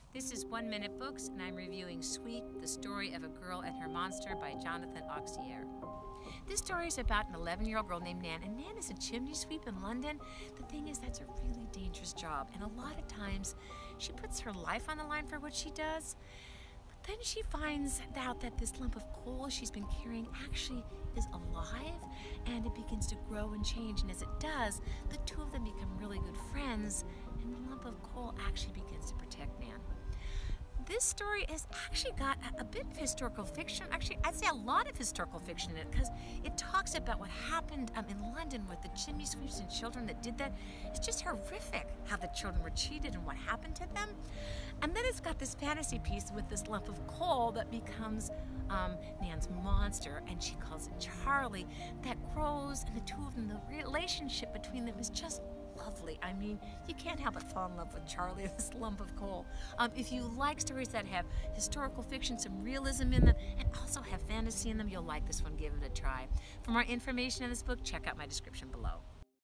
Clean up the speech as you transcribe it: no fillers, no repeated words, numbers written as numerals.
This is 1 Minute Books, and I'm reviewing Sweet, the Story of a Girl and Her Monster by Jonathan Auxier. This story is about an 11-year-old girl named Nan, and Nan is a chimney sweep in London. The thing is, that's a really dangerous job, and a lot of times she puts her life on the line for what she does. But then she finds out that this lump of coal she's been carrying actually is alive, and it begins to grow and change, and as it does, the two of them become really good friends, and the lump of coal actually begins to protect Nan. This story has actually got a bit of historical fiction. Actually, I'd say a lot of historical fiction in it, because it talks about what happened in London with the chimney sweeps and children that did that. It's just horrific how the children were cheated and what happened to them. And then it's got this fantasy piece with this lump of coal that becomes Nan's monster, and she calls it Charlie, that grows, and the two of them, the relationship between them is just lovely. I mean, you can't help but fall in love with Charlie, this lump of coal. If you like stories that have historical fiction, some realism in them, and also have fantasy in them, you'll like this one. Give it a try. For more information on this book, check out my description below.